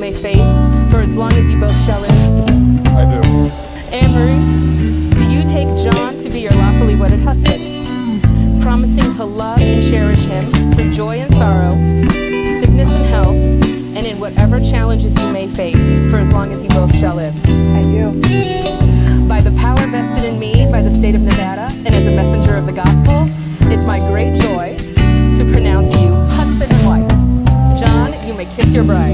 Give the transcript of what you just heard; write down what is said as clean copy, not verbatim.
may face, for as long as you both shall live? I do. Anne-Marie, do you take John to be your lawfully wedded husband, promising to love and cherish him through joy and sorrow, sickness and health, and in whatever challenges you may face, for as long as you both shall live? I do. By the power vested in me by the state of Nevada, and as a messenger of the gospel, it's my great joy to pronounce you husband and wife. John, you may kiss your bride.